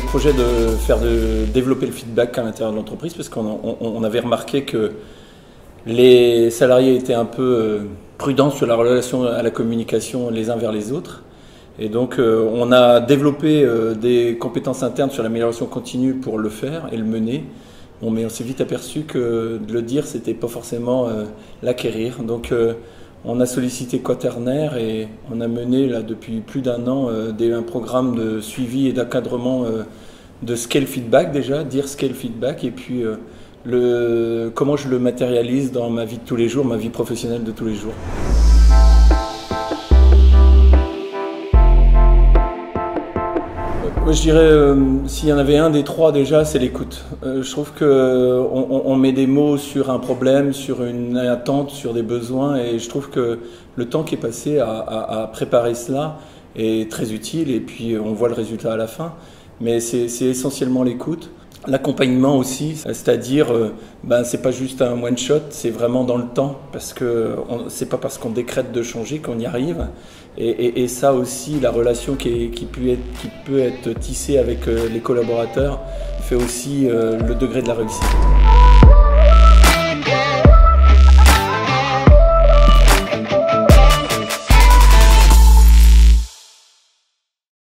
projet de développer le feedback à l'intérieur de l'entreprise parce qu'on avait remarqué que les salariés étaient un peu prudents sur la relation à la communication les uns vers les autres. Et donc on a développé des compétences internes sur l'amélioration continue pour le faire et le mener. Bon, mais on s'est vite aperçu que de le dire, c'était pas forcément l'acquérir. Donc on a sollicité Quaternaire et on a mené là, depuis plus d'un an un programme de suivi et d'encadrement de scale feedback déjà, dire scale feedback et puis comment je le matérialise dans ma vie de tous les jours, ma vie professionnelle de tous les jours. Je dirais, s'il y en avait un des trois déjà, c'est l'écoute. Je trouve qu'on met des mots sur un problème, sur une attente, sur des besoins et je trouve que le temps qui est passé à préparer cela est très utile et puis on voit le résultat à la fin. Mais c'est essentiellement l'écoute. L'accompagnement aussi, c'est-à-dire, c'est pas juste un one-shot, c'est vraiment dans le temps, parce que c'est pas parce qu'on décrète de changer qu'on y arrive. Et ça aussi, la relation qui peut être tissée avec les collaborateurs fait aussi le degré de la réussite.